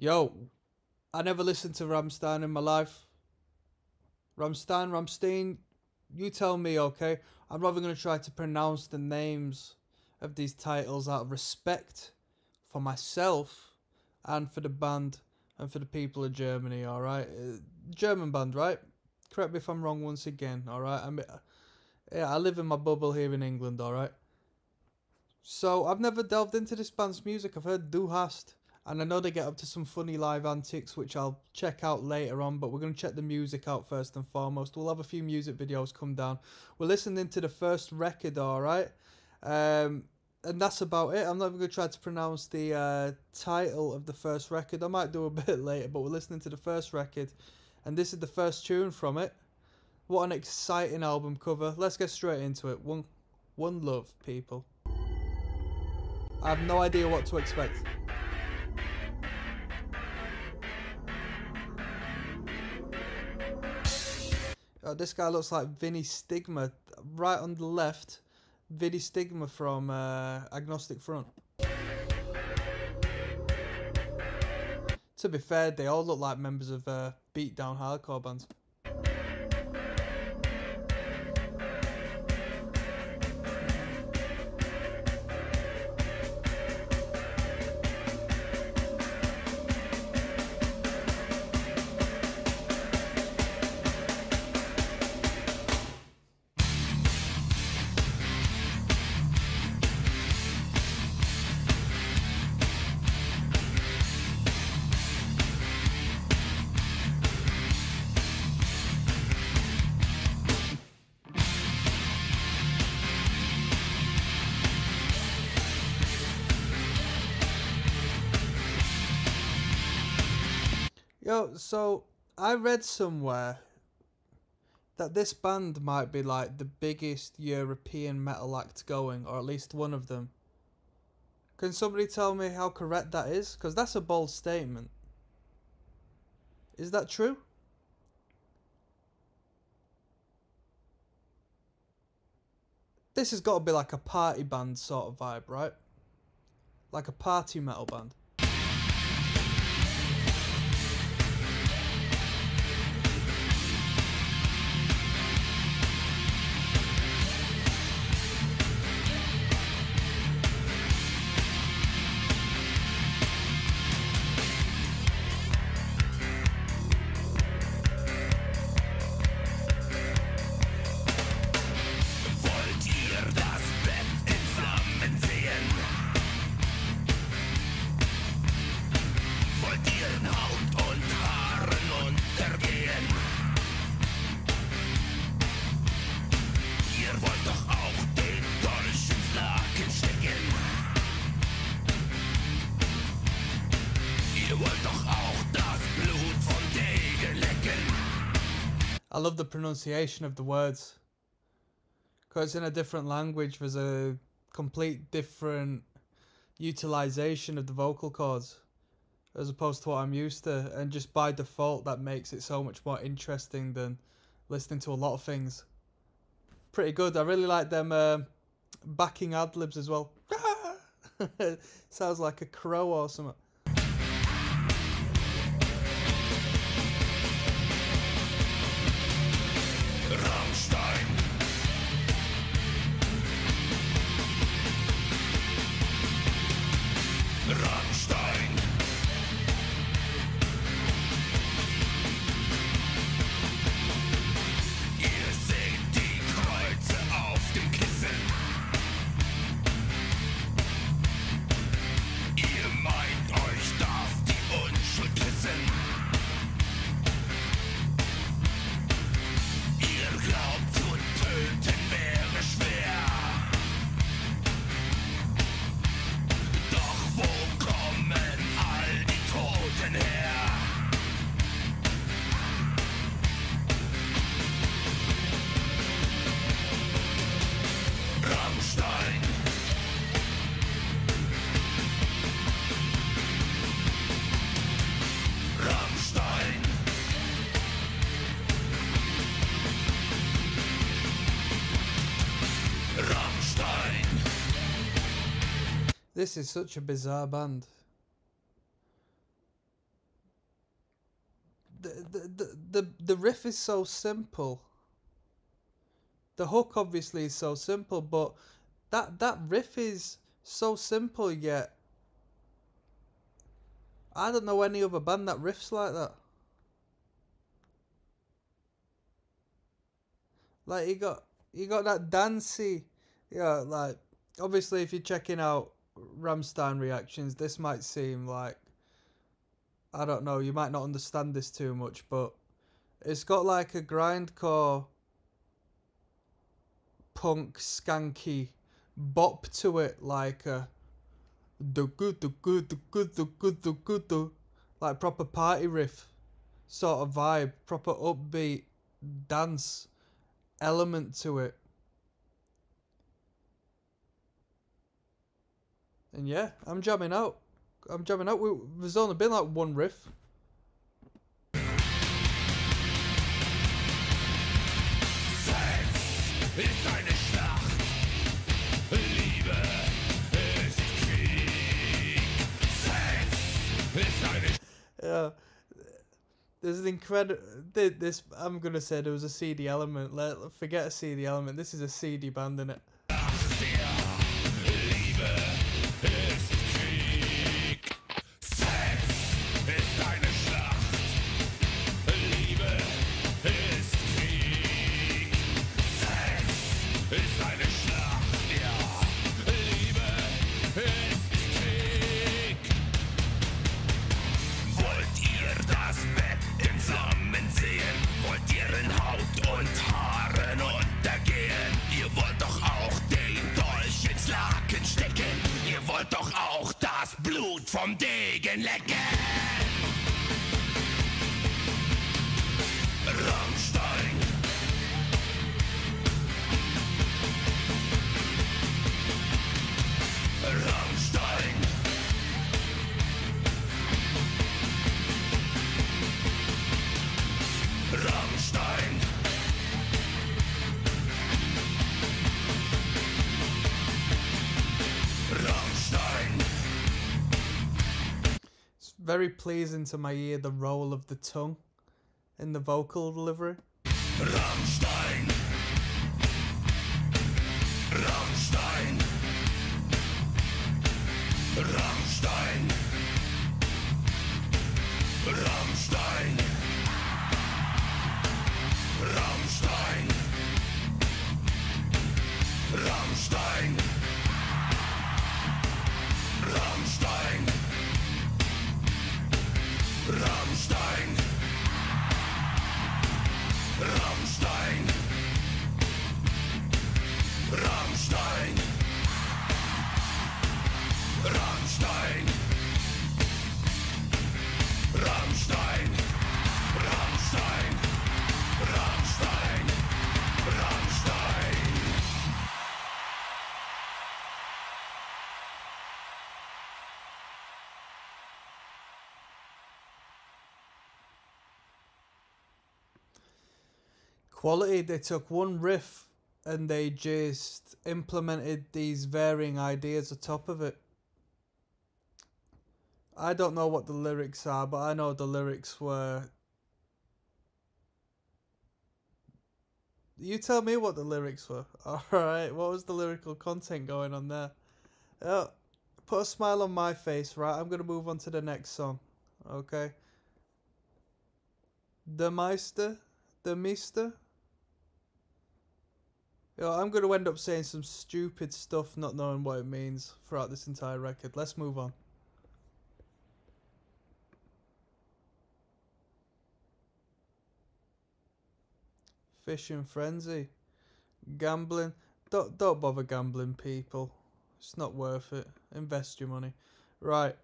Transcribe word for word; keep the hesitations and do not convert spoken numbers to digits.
Yo, I never listened to Rammstein in my life. Rammstein, Rammstein, you tell me, okay? I'm not even going to try to pronounce the names of these titles out of respect for myself and for the band and for the people of Germany, alright? Uh, German band, right? Correct me if I'm wrong once again, alright? I mean, yeah, I live in my bubble here in England, alright? So, I've never delved into this band's music. I've heard Du Hast, and I know they get up to some funny live antics, which I'll check out later on, but we're going to check the music out first and foremost. We'll have a few music videos come down. We're listening to the first record, alright? Um, and that's about it. I'm not even going to try to pronounce the uh, title of the first record. I might do a bit later, but we're listening to the first record, and this is the first tune from it. What an exciting album cover. Let's get straight into it. One, one love, people. I have no idea what to expect. Oh, this guy looks like Vinny Stigma. Right on the left, Vinny Stigma from uh, Agnostic Front. To be fair, they all look like members of uh, beatdown hardcore bands. Yo, so I read somewhere that this band might be like the biggest European metal act going, or at least one of them. Can somebody tell me how correct that is? Because that's a bold statement. Is that true? This has got to be like a party band sort of vibe, right? Like a party metal band. Wollt ihr das Bett in Flammen sehen? Wollt ihr in Haut und Haaren untergehen? Ihr wollt doch auch den Dolch ins Laken stecken. Ihr wollt doch auch das Blut von Degen lecken. I love the pronunciation of the words. Because it's in a different language, there's a complete different utilization of the vocal cords as opposed to what I'm used to, and just by default that makes it so much more interesting than listening to a lot of things. Pretty good. I really like them uh, backing ad-libs as well. Sounds like a crow or something. Rammstein. Rammstein. Ihr seht die Kreuze auf dem Kissen. Ihr meint, euch darf die Unschuld küssen. Ihr glaubt, zu töten wäre schwer. Doch wo kommen all die Toten her? Rammstein. Rammstein. Rammstein. This is such a bizarre band. the, the, the, the, the riff is so simple. The hook obviously is so simple, but that, that riff is so simple yet I don't know any other band that riffs like that. Like you got you got that dancey, yeah. Like obviously, if you're checking out Rammstein reactions, this might seem like I don't know. You might not understand this too much, but it's got like a grindcore, punk, skanky bop to it, like a the good, the good, the good, the good, the good, the like proper party riff sort of vibe, proper upbeat dance element to it. And yeah, I'm jamming out. I'm jamming out. We, there's only been like one riff. Ist eine Schlacht, Liebe ist Krieg. Sex ist eine. Yeah, there's an incredible. This I'm gonna say there was a C D element. Let forget a C D element. This is a C D band, innit? Wollt ihr das Bett in Flammen sehen? Wollt ihr in Haut und Haaren untergehen? Ihr wollt doch auch den Dolch ins Laken stecken. Ihr wollt doch auch das Blut vom Degen lecken. Rammstein. Rammstein. Rammstein. Rammstein. It's very pleasing to my ear, the roll of the tongue in the vocal delivery. Rammstein. Rammstein. Rammstein. Rammstein. Rammstein. Rammstein. Rammstein. Rammstein. Rammstein. Rammstein. Rammstein. Rammstein. Rammstein. Rammstein. Rammstein. Quality. They took one riff and they just implemented these varying ideas atop of it. I don't know what the lyrics are, but I know the lyrics were... You tell me what the lyrics were. Alright, what was the lyrical content going on there? Oh, put a smile on my face, right? I'm going to move on to the next song. Okay. The Meister? The Meister? Yo, I'm going to end up saying some stupid stuff, not knowing what it means throughout this entire record. Let's move on. Fishing frenzy. Gambling. Don't, don't bother gambling, people. It's not worth it. Invest your money. Right.